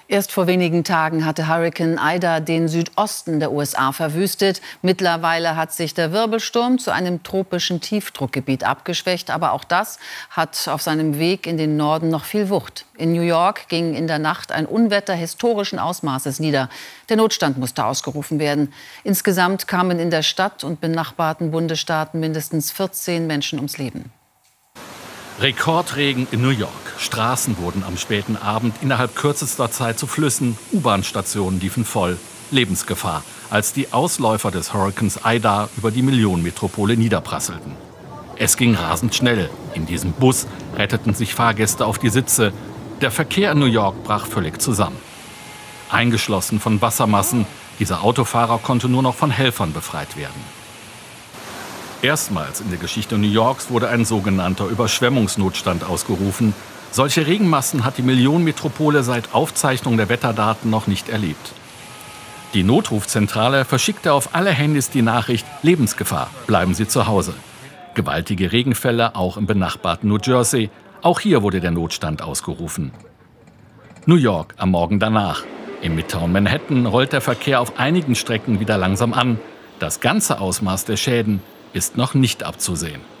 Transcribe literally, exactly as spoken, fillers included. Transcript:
Erst vor wenigen Tagen hatte Hurrikan Ida den Südosten der U S A verwüstet. Mittlerweile hat sich der Wirbelsturm zu einem tropischen Tiefdruckgebiet abgeschwächt. Aber auch das hat auf seinem Weg in den Norden noch viel Wucht. In New York ging in der Nacht ein Unwetter historischen Ausmaßes nieder. Der Notstand musste ausgerufen werden. Insgesamt kamen in der Stadt und benachbarten Bundesstaaten mindestens vierzehn Menschen ums Leben. Rekordregen in New York. Straßen wurden am späten Abend innerhalb kürzester Zeit zu Flüssen. U-Bahn-Stationen liefen voll. Lebensgefahr, als die Ausläufer des Hurrikans Ida über die Millionenmetropole niederprasselten. Es ging rasend schnell. In diesem Bus retteten sich Fahrgäste auf die Sitze. Der Verkehr in New York brach völlig zusammen. Eingeschlossen von Wassermassen. Dieser Autofahrer konnte nur noch von Helfern befreit werden. Erstmals in der Geschichte New Yorks wurde ein sogenannter Überschwemmungsnotstand ausgerufen. Solche Regenmassen hat die Millionenmetropole seit Aufzeichnung der Wetterdaten noch nicht erlebt. Die Notrufzentrale verschickte auf alle Handys die Nachricht: Lebensgefahr, bleiben Sie zu Hause. Gewaltige Regenfälle auch im benachbarten New Jersey. Auch hier wurde der Notstand ausgerufen. New York am Morgen danach. Im Midtown Manhattan rollt der Verkehr auf einigen Strecken wieder langsam an. Das ganze Ausmaß der Schäden ist noch nicht abzusehen.